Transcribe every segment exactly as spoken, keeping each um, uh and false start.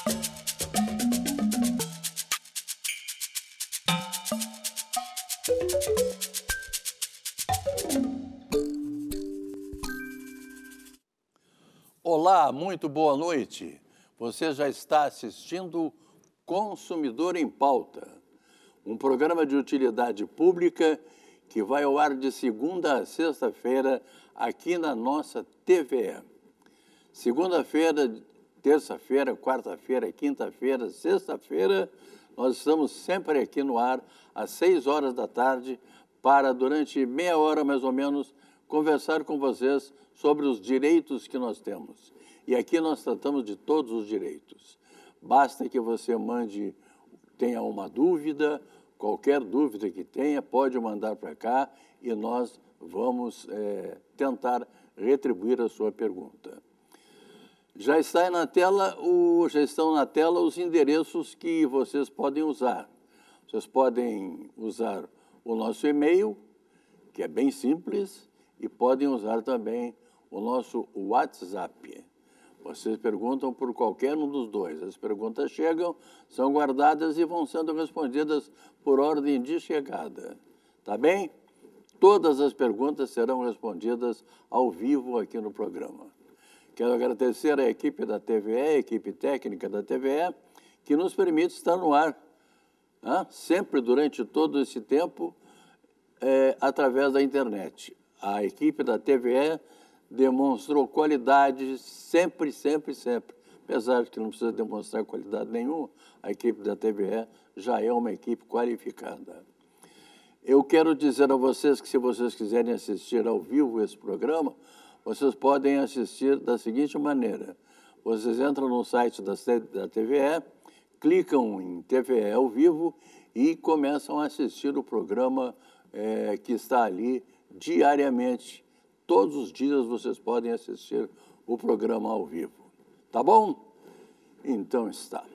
Olá, muito boa noite. Você já está assistindo Consumidor em Pauta, um programa de utilidade pública que vai ao ar de segunda a sexta-feira aqui na nossa T V E. Segunda-feira, terça-feira, quarta-feira, quinta-feira, sexta-feira, nós estamos sempre aqui no ar às seis horas da tarde para, durante meia hora mais ou menos, conversar com vocês sobre os direitos que nós temos. E aqui nós tratamos de todos os direitos. Basta que você mande, tenha uma dúvida, qualquer dúvida que tenha, pode mandar para cá e nós vamos é, tentar retribuir a sua pergunta. Já está na tela, o, já estão na tela os endereços que vocês podem usar. Vocês podem usar o nosso e-mail, que é bem simples, e podem usar também o nosso WhatsApp. Vocês perguntam por qualquer um dos dois. As perguntas chegam, são guardadas e vão sendo respondidas por ordem de chegada. Tá bem? Todas as perguntas serão respondidas ao vivo aqui no programa. Quero agradecer à equipe da T V E, a equipe técnica da T V E, que nos permite estar no ar, né? Sempre durante todo esse tempo, é, através da internet. A equipe da T V E demonstrou qualidade sempre, sempre, sempre. Apesar de que não precisa demonstrar qualidade nenhuma, a equipe da T V E já é uma equipe qualificada. Eu quero dizer a vocês que, se vocês quiserem assistir ao vivo esse programa, vocês podem assistir da seguinte maneira. Vocês entram no site da T V E, clicam em T V E ao vivo e começam a assistir o programa é, que está ali diariamente. Todos os dias vocês podem assistir o programa ao vivo. Tá bom? Então está.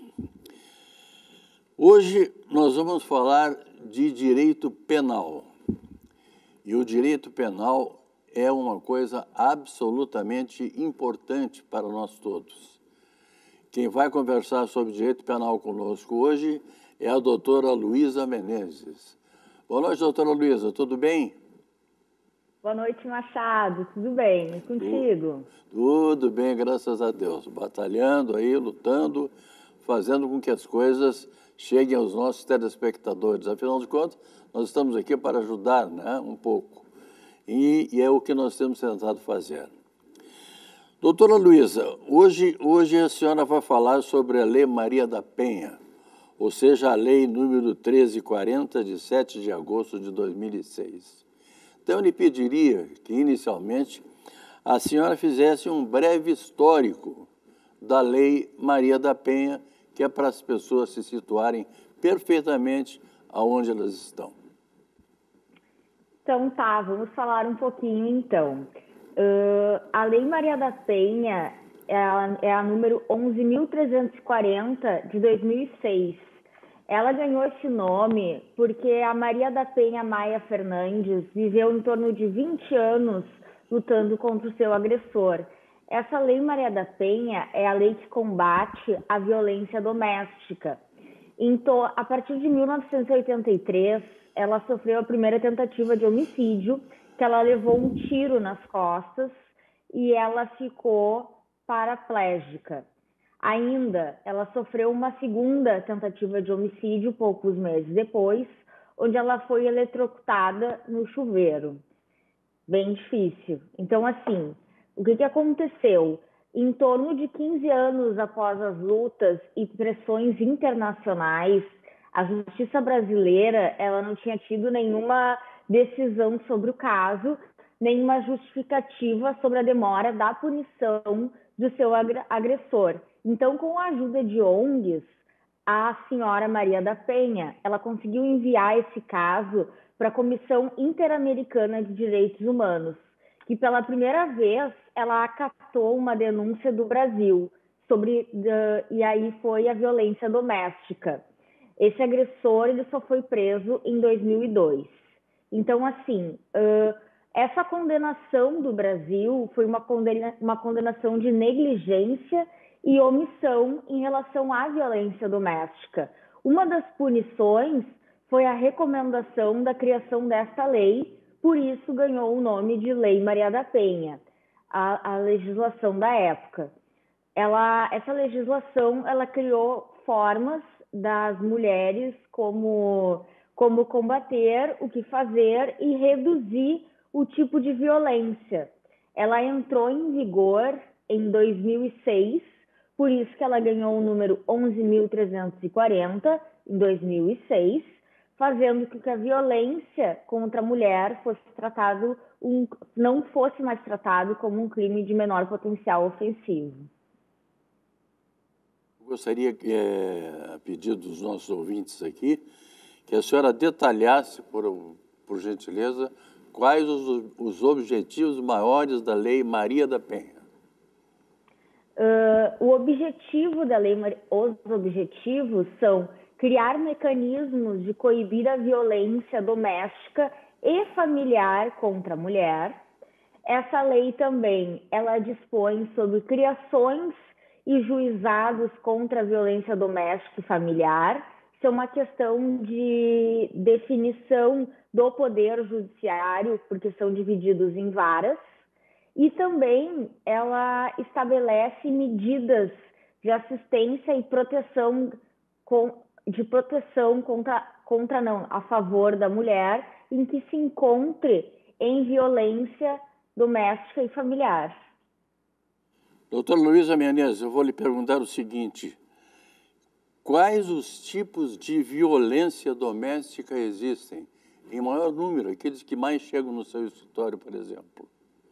Hoje nós vamos falar de direito penal. E o direito penal é uma coisa absolutamente importante para nós todos. Quem vai conversar sobre direito penal conosco hoje é a doutora Luísa Menezes. Boa noite, doutora Luísa, tudo bem? Boa noite, Machado. Tudo bem? E contigo? Tudo bem, graças a Deus. Batalhando aí, lutando, fazendo com que as coisas cheguem aos nossos telespectadores. Afinal de contas, nós estamos aqui para ajudar, né, um pouco. E, e é o que nós temos tentado fazer. Doutora Luísa, hoje, hoje a senhora vai falar sobre a Lei Maria da Penha, ou seja, a Lei número treze quarenta, de sete de agosto de dois mil e seis. Então, eu lhe pediria que, inicialmente, a senhora fizesse um breve histórico da Lei Maria da Penha, que é para as pessoas se situarem perfeitamente aonde elas estão. Então, tá, vamos falar um pouquinho, então. Uh, a Lei Maria da Penha é a, é a número onze mil trezentos e quarenta, de dois mil e seis. Ela ganhou esse nome porque a Maria da Penha Maia Fernandes viveu em torno de vinte anos lutando contra o seu agressor. Essa Lei Maria da Penha é a lei que combate a violência doméstica. Então, a partir de mil novecentos e oitenta e três, ela sofreu a primeira tentativa de homicídio, que ela levou um tiro nas costas e ela ficou paraplégica. Ainda, ela sofreu uma segunda tentativa de homicídio poucos meses depois, onde ela foi eletrocutada no chuveiro. Bem difícil. Então, assim, o que, que aconteceu? Em torno de quinze anos após as lutas e pressões internacionais, a justiça brasileira ela não tinha tido nenhuma decisão sobre o caso, nenhuma justificativa sobre a demora da punição do seu agressor. Então, com a ajuda de O N Gs, a senhora Maria da Penha, ela conseguiu enviar esse caso para a Comissão Interamericana de Direitos Humanos, que pela primeira vez ela acatou uma denúncia do Brasil sobre, uh, e aí foi a violência doméstica. Esse agressor ele só foi preso em dois mil e dois. Então, assim, uh, essa condenação do Brasil foi uma, condena, uma condenação de negligência e omissão em relação à violência doméstica. Uma das punições foi a recomendação da criação desta lei, por isso ganhou o nome de Lei Maria da Penha, a, a legislação da época. Ela, essa legislação ela criou formas das mulheres como, como combater, o que fazer e reduzir o tipo de violência. Ela entrou em vigor em dois mil e seis, por isso que ela ganhou o número onze mil trezentos e quarenta em dois mil e seis, fazendo com que a violência contra a mulher fosse tratado um, não fosse mais tratado como um crime de menor potencial ofensivo. Gostaria, é, a pedido dos nossos ouvintes aqui, que a senhora detalhasse, por, por gentileza, quais os, os objetivos maiores da Lei Maria da Penha. Uh, o objetivo da lei, os objetivos são criar mecanismos de coibir a violência doméstica e familiar contra a mulher. Essa lei também, ela dispõe sobre criações e juizados contra a violência doméstica e familiar. Isso é uma questão de definição do poder judiciário, porque são divididos em varas. E também ela estabelece medidas de assistência e proteção, com, de proteção contra, contra não, a favor da mulher em que se encontre em violência doméstica e familiar. Doutora Luísa Menezes, eu vou lhe perguntar o seguinte: quais os tipos de violência doméstica existem? Em maior número, aqueles que mais chegam no seu escritório, por exemplo.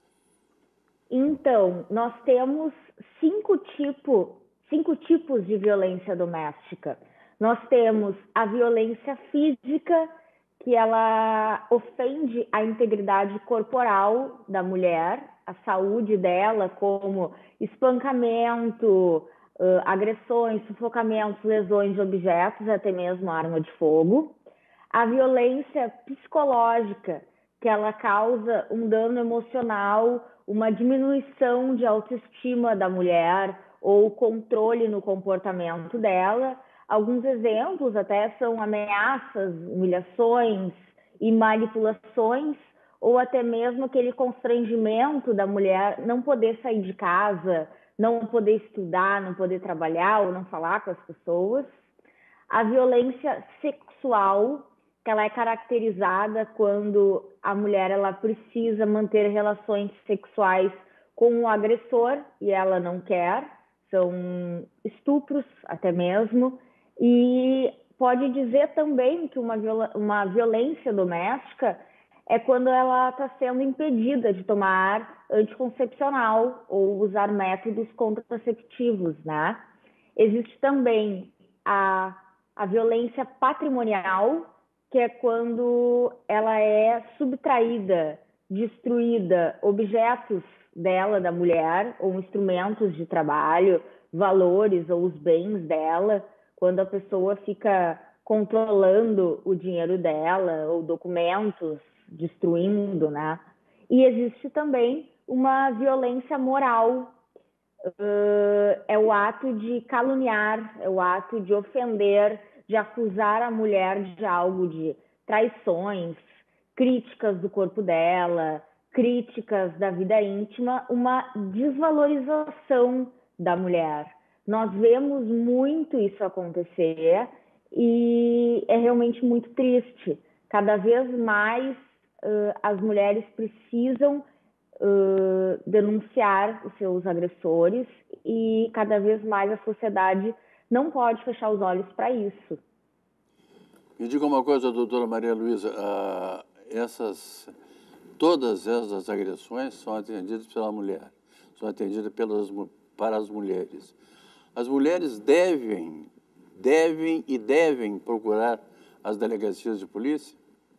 Então, nós temos cinco, tipo, cinco tipos de violência doméstica. Nós temos a violência física, que ela ofende a integridade corporal da mulher, a saúde dela, como espancamento, uh, agressões, sufocamentos, lesões de objetos, até mesmo arma de fogo. A violência psicológica, que ela causa um dano emocional, uma diminuição de autoestima da mulher ou controle no comportamento dela. Alguns exemplos até são ameaças, humilhações e manipulações, ou até mesmo aquele constrangimento da mulher não poder sair de casa, não poder estudar, não poder trabalhar ou não falar com as pessoas. A violência sexual, que ela é caracterizada quando a mulher ela precisa manter relações sexuais com o agressor e ela não quer, são estupros até mesmo, e pode dizer também que uma, viol uma violência doméstica é quando ela está sendo impedida de tomar anticoncepcional ou usar métodos contraceptivos, né? Existe também a, a violência patrimonial, que é quando ela é subtraída, destruída, objetos dela, da mulher, ou instrumentos de trabalho, valores ou os bens dela, quando a pessoa fica controlando o dinheiro dela, ou documentos, destruindo, né? E existe também uma violência moral, uh, é o ato de caluniar, é o ato de ofender, de acusar a mulher de algo, de traições, críticas do corpo dela, críticas da vida íntima, uma desvalorização da mulher. Nós vemos muito isso acontecer e é realmente muito triste. Cada vez mais uh, as mulheres precisam uh, denunciar os seus agressores e cada vez mais a sociedade não pode fechar os olhos para isso. Me diga uma coisa, doutora Maria Luísa, uh, essas, todas essas agressões são atendidas pela mulher, são atendidas pelas, para as mulheres. As mulheres devem, devem e devem procurar as delegacias de polícia?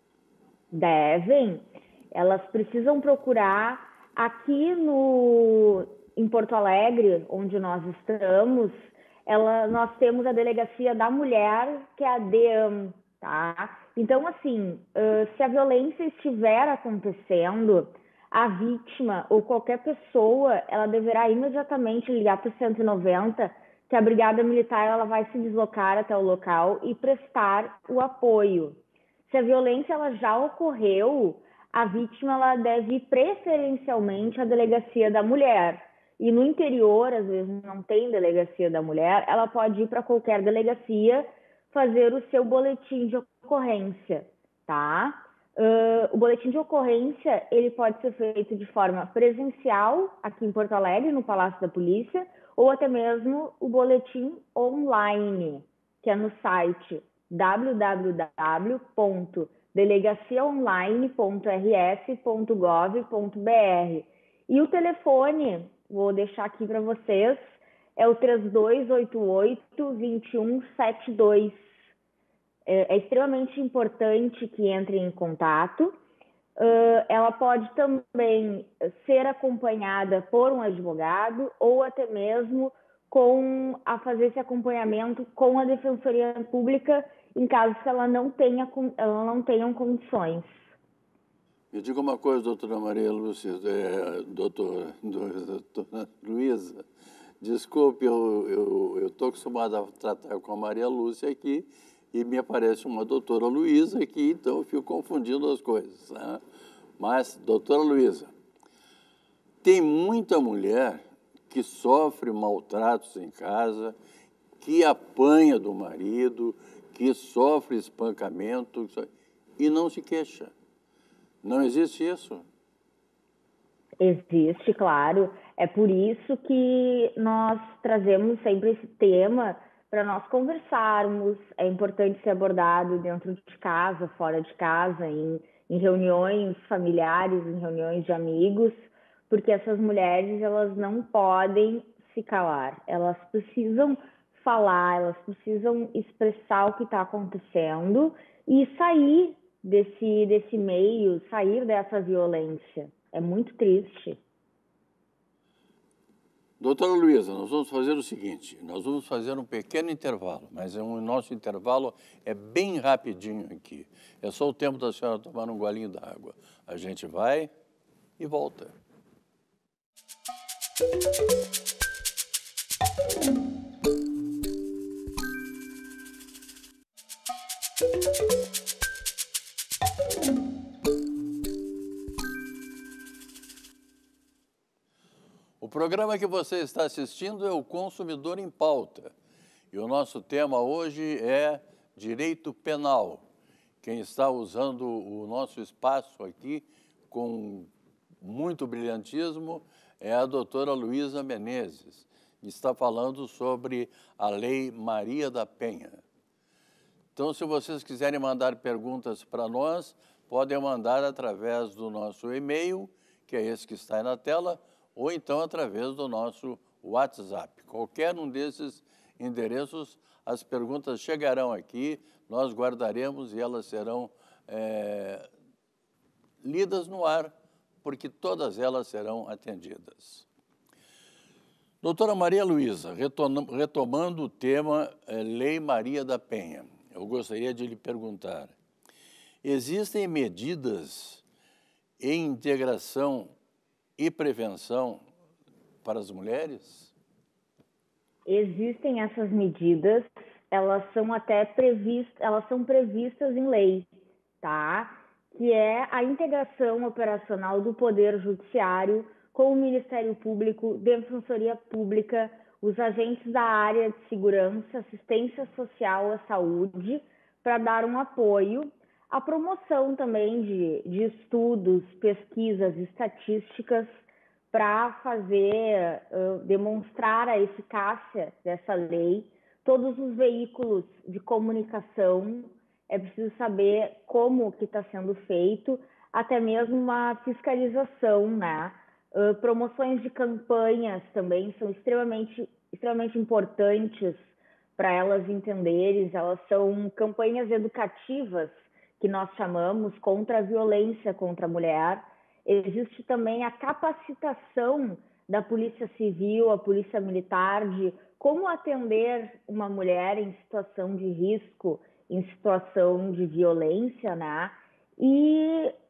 Devem. Elas precisam procurar. Aqui no, em Porto Alegre, onde nós estamos, ela, nós temos a Delegacia da Mulher, que é a D E A M, tá? Então, assim, uh, se a violência estiver acontecendo, a vítima ou qualquer pessoa, ela deverá imediatamente ligar para o cento e noventa, que a Brigada Militar ela vai se deslocar até o local e prestar o apoio. Se a violência ela já ocorreu, a vítima ela deve ir preferencialmente à delegacia da mulher. E no interior, às vezes não tem delegacia da mulher, ela pode ir para qualquer delegacia fazer o seu boletim de ocorrência, tá? Uh, o boletim de ocorrência ele pode ser feito de forma presencial aqui em Porto Alegre, no Palácio da Polícia, ou até mesmo o boletim online, que é no site w w w ponto delegacia online ponto r s ponto gov ponto b r. E o telefone, vou deixar aqui para vocês, é o três dois oito oito, dois um sete dois. É, é extremamente importante que entrem em contato. Uh, ela pode também ser acompanhada por um advogado ou até mesmo com a fazer esse acompanhamento com a Defensoria Pública em caso que ela não tenha, ela não tenha condições. Me diga uma coisa, doutora Maria Lúcia, é, doutora, doutora Luísa, desculpe, eu estou acostumado a tratar com a Maria Lúcia aqui e me aparece uma doutora Luísa aqui, então eu fico confundindo as coisas, né? Mas, doutora Luísa, tem muita mulher que sofre maltratos em casa, que apanha do marido, que sofre espancamento e não se queixa. Não existe isso? Existe, claro. É por isso que nós trazemos sempre esse tema para nós conversarmos. É importante ser abordado dentro de casa, fora de casa, em, em reuniões familiares, em reuniões de amigos, porque essas mulheres elas não podem se calar. Elas precisam falar, elas precisam expressar o que está acontecendo e sair desse, desse meio, sair dessa violência. É muito triste. Doutora Luísa, nós vamos fazer o seguinte, nós vamos fazer um pequeno intervalo, mas o nosso intervalo é bem rapidinho aqui. É só o tempo da senhora tomar um golinho d'água. A gente vai e volta. O programa que você está assistindo é o Consumidor em Pauta. E o nosso tema hoje é Direito Penal. Quem está usando o nosso espaço aqui com muito brilhantismo é a doutora Luísa Menezes, que está falando sobre a Lei Maria da Penha. Então, se vocês quiserem mandar perguntas para nós, podem mandar através do nosso e-mail, que é esse que está aí na tela, ou então através do nosso WhatsApp. Qualquer um desses endereços, as perguntas chegarão aqui, nós guardaremos e elas serão é, lidas no ar, porque todas elas serão atendidas. Doutora Maria Luísa, retomando o tema é, Lei Maria da Penha, eu gostaria de lhe perguntar, existem medidas em integração e prevenção para as mulheres? Existem essas medidas, elas são até previstas, elas são previstas em lei, tá? Que é a integração operacional do Poder Judiciário com o Ministério Público, Defensoria Pública, os agentes da área de segurança, assistência social à saúde, para dar um apoio, a promoção também de, de estudos, pesquisas, estatísticas, para fazer, uh, demonstrar a eficácia dessa lei. Todos os veículos de comunicação, é preciso saber como que está sendo feito, até mesmo uma fiscalização, né? Uh, promoções de campanhas também são extremamente, extremamente importantes para elas entenderem. Elas são campanhas educativas, que nós chamamos, contra a violência contra a mulher. Existe também a capacitação da Polícia Civil, a Polícia Militar, de como atender uma mulher em situação de risco, em situação de violência, né? E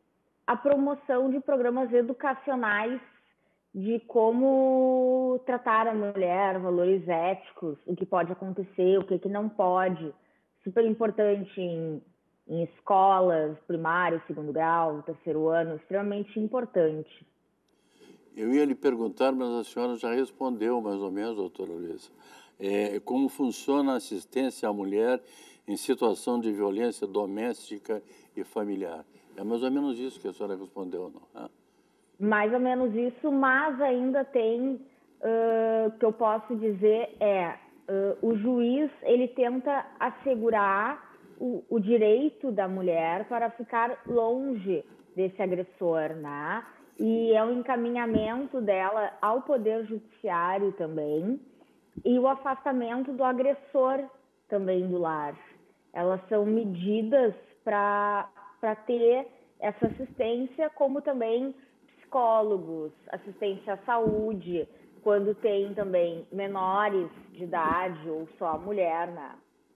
a promoção de programas educacionais de como tratar a mulher, valores éticos, o que pode acontecer, o que, que não pode. Super importante em, em escolas, primário, segundo grau, terceiro ano, extremamente importante. Eu ia lhe perguntar, mas a senhora já respondeu mais ou menos, doutora Luísa. É, como funciona a assistência à mulher em situação de violência doméstica e familiar? É mais ou menos isso que a senhora respondeu, não é? Mais ou menos isso, mas ainda tem, o uh, que eu posso dizer é, uh, o juiz, ele tenta assegurar o, o direito da mulher para ficar longe desse agressor, né? E é o encaminhamento dela ao Poder Judiciário também, e o afastamento do agressor também do lar. Elas são medidas para para ter essa assistência, como também psicólogos, assistência à saúde, quando tem também menores de idade ou só a mulher, né?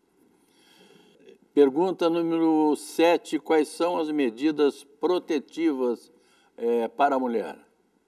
Pergunta número sete, quais são as medidas protetivas é, para a mulher?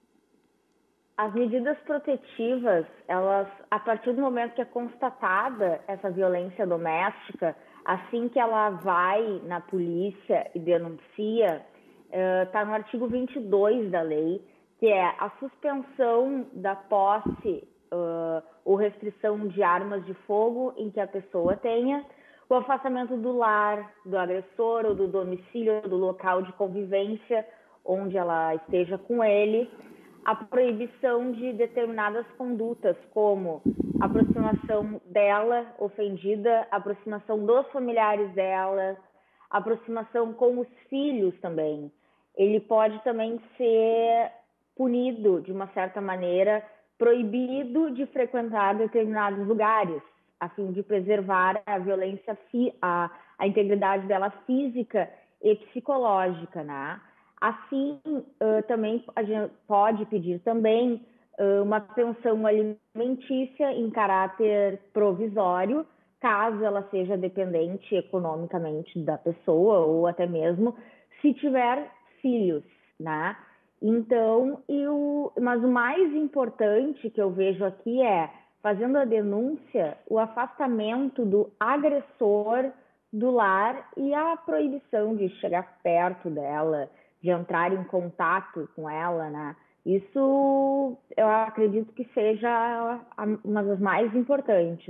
As medidas protetivas, elas, a partir do momento que é constatada essa violência doméstica, assim que ela vai na polícia e denuncia, está uh, no artigo vinte e dois da lei, que é a suspensão da posse uh, ou restrição de armas de fogo em que a pessoa tenha, o afastamento do lar, do agressor ou do domicílio, do local de convivência onde ela esteja com ele, a proibição de determinadas condutas, como a aproximação dela, ofendida, a aproximação dos familiares dela, a aproximação com os filhos também. Ele pode também ser punido, de uma certa maneira, proibido de frequentar determinados lugares, a fim de preservar a violência, a, a integridade dela física e psicológica, né? Assim, uh, também a gente pode pedir também uh, uma pensão alimentícia em caráter provisório, caso ela seja dependente economicamente da pessoa ou até mesmo se tiver filhos, né? Então, eu, mas o mais importante que eu vejo aqui é, fazendo a denúncia, o afastamento do agressor do lar e a proibição de chegar perto dela, de entrar em contato com ela, né? Isso eu acredito que seja uma das mais importantes.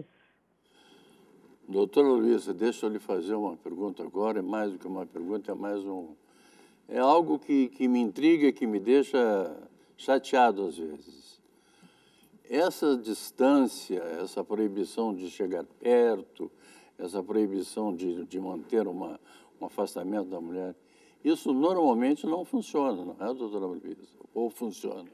Doutora Luísa, deixa eu lhe fazer uma pergunta agora, é mais do que uma pergunta, é mais um... É algo que, que me intriga, que me deixa chateado às vezes. Essa distância, essa proibição de chegar perto, essa proibição de, de manter uma, um afastamento da mulher, isso normalmente não funciona, não é, doutora Luísa? Ou funciona?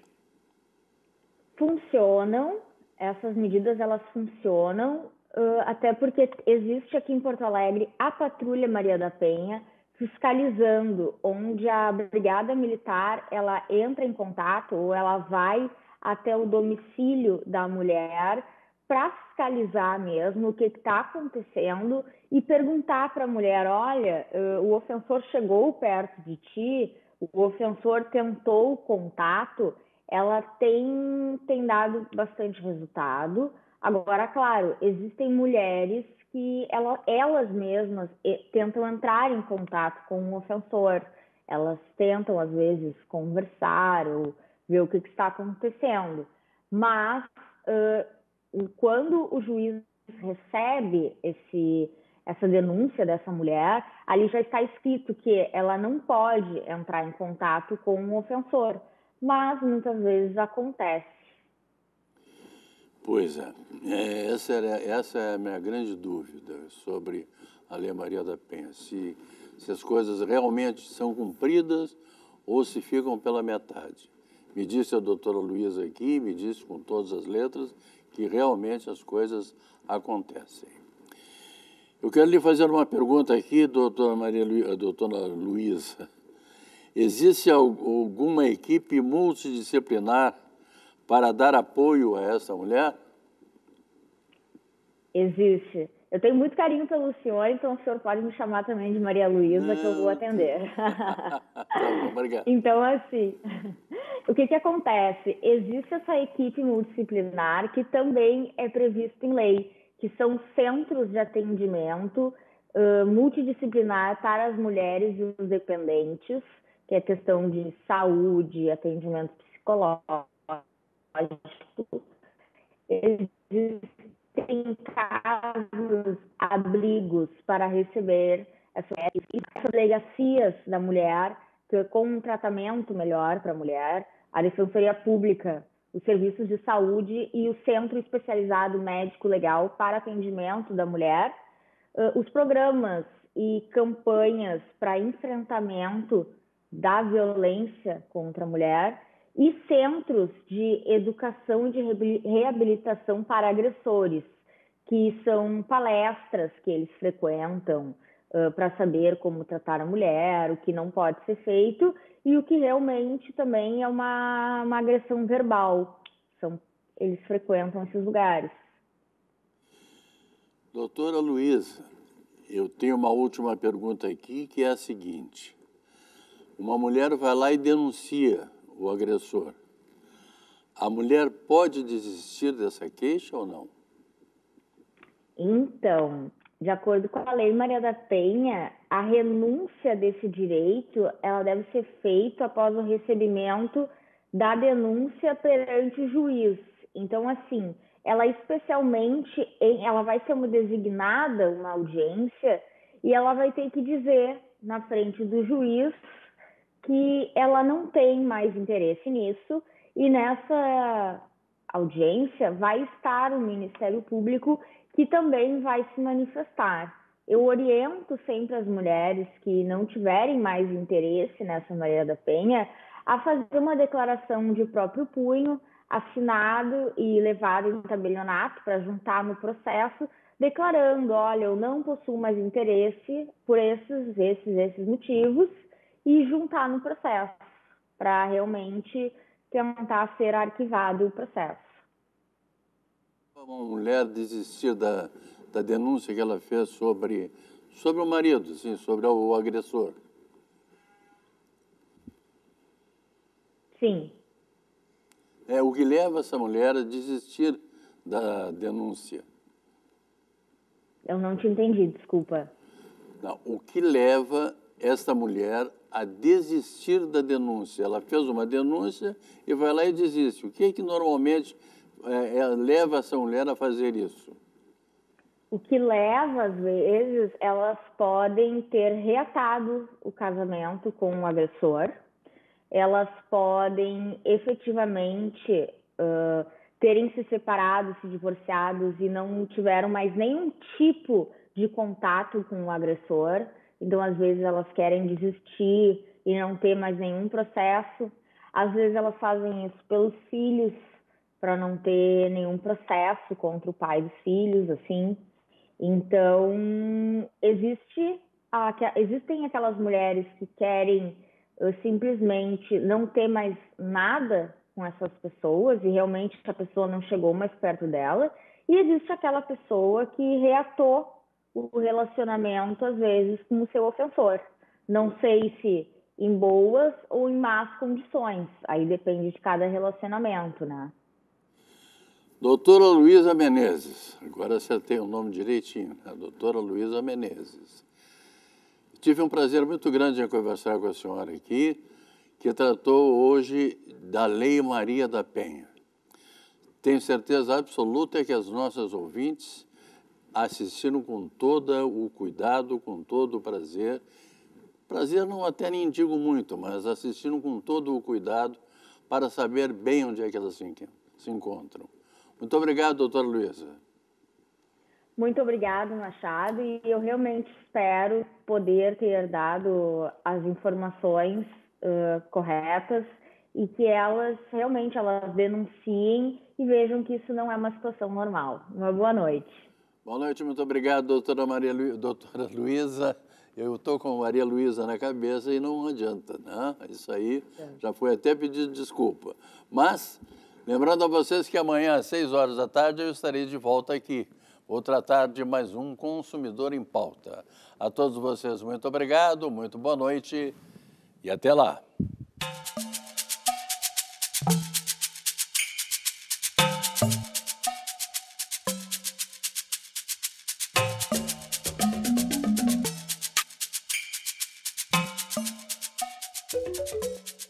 Funcionam, essas medidas elas funcionam, uh, até porque existe aqui em Porto Alegre a Patrulha Maria da Penha, fiscalizando, onde a Brigada Militar ela entra em contato ou ela vai até o domicílio da mulher para fiscalizar mesmo o que está acontecendo e perguntar para a mulher, olha, uh, o ofensor chegou perto de ti, o ofensor tentou contato, ela tem, tem dado bastante resultado. Agora, claro, existem mulheres que ela, elas mesmas tentam entrar em contato com o ofensor, elas tentam, às vezes, conversar ou ver o que, que está acontecendo, mas uh, quando o juiz recebe esse, essa denúncia dessa mulher, ali já está escrito que ela não pode entrar em contato com o ofensor, mas muitas vezes acontece. Pois é, é essa, era, essa é a minha grande dúvida sobre a Lei Maria da Penha, se, se as coisas realmente são cumpridas ou se ficam pela metade. Me disse a doutora Luísa aqui, me disse com todas as letras, que realmente as coisas acontecem. Eu quero lhe fazer uma pergunta aqui, doutora Maria Lu... doutora Luísa. Existe alguma equipe multidisciplinar para dar apoio a essa mulher? Existe. Eu tenho muito carinho pelo senhor, então o senhor pode me chamar também de Maria Luísa, que eu vou atender. Tá bom, obrigado. Então, assim, o que que acontece? Existe essa equipe multidisciplinar que também é prevista em lei, que são centros de atendimento uh, multidisciplinar para as mulheres e os dependentes, que é questão de saúde, atendimento psicológico. Existem casos, abrigos para receber essas delegacias da mulher, com um tratamento melhor para a mulher, a Defensoria Pública, os serviços de saúde e o Centro Especializado Médico Legal para atendimento da mulher, os programas e campanhas para enfrentamento da violência contra a mulher e centros de educação e de reabilitação para agressores, que são palestras que eles frequentam uh, para saber como tratar a mulher, o que não pode ser feito e o que realmente também é uma, uma agressão verbal. São, eles frequentam esses lugares. Doutora Luísa, eu tenho uma última pergunta aqui, que é a seguinte. Uma mulher vai lá e denuncia o agressor. A mulher pode desistir dessa queixa ou não? Então, de acordo com a Lei Maria da Penha, a renúncia desse direito, ela deve ser feita após o recebimento da denúncia perante o juiz. Então, assim, ela especialmente, ela vai ser uma designada, uma audiência, e ela vai ter que dizer na frente do juiz que ela não tem mais interesse nisso, e nessa audiência vai estar o Ministério Público, que também vai se manifestar. Eu oriento sempre as mulheres que não tiverem mais interesse nessa Maria da Penha a fazer uma declaração de próprio punho, assinado e levado em tabelionato para juntar no processo, declarando, olha, eu não possuo mais interesse por esses, esses, esses motivos, e juntar no processo, para realmente tentar ser arquivado o processo. Uma mulher desistir da, da denúncia que ela fez sobre, sobre o marido, sim, sobre o, o agressor? Sim. É o que leva essa mulher a desistir da denúncia? Eu não te entendi, desculpa. Não, o que leva esta mulher a desistir da denúncia? Ela fez uma denúncia e vai lá e desiste. O que é que normalmente é, é, leva essa mulher a fazer isso? O que leva, às vezes, elas podem ter reatado o casamento com o agressor, elas podem efetivamente uh, terem se separado, se divorciados e não tiveram mais nenhum tipo de contato com o agressor. Então, às vezes, elas querem desistir e não ter mais nenhum processo. Às vezes, elas fazem isso pelos filhos, para não ter nenhum processo contra o pai dos filhos, assim. Então, existe, existem aquelas mulheres que querem uh, simplesmente não ter mais nada com essas pessoas e realmente a pessoa não chegou mais perto dela. E existe aquela pessoa que reatou o relacionamento, às vezes, com o seu ofensor. Não sei se em boas ou em más condições. Aí depende de cada relacionamento, né? Doutora Luísa Menezes, agora acertei o nome direitinho, né? Doutora Luísa Menezes. Tive um prazer muito grande em conversar com a senhora aqui, que tratou hoje da Lei Maria da Penha. Tenho certeza absoluta que as nossas ouvintes assistiram com todo o cuidado, com todo o prazer. Prazer não até nem digo muito, mas assistiram com todo o cuidado para saber bem onde é que elas se encontram. Muito obrigado, doutora Luísa. Muito obrigada, Machado, e eu realmente espero poder ter dado as informações uh, corretas e que elas realmente elas denunciem e vejam que isso não é uma situação normal. Uma boa noite. Boa noite, muito obrigado, doutora Maria Lu... doutora Luísa. Eu estou com Maria Luísa na cabeça e não adianta, né? Isso aí já foi até pedido desculpa. Mas, lembrando a vocês que amanhã, às seis horas da tarde, eu estarei de volta aqui Vou tratar de mais um Consumidor em Pauta. A todos vocês, muito obrigado, muito boa noite e até lá. Thank you.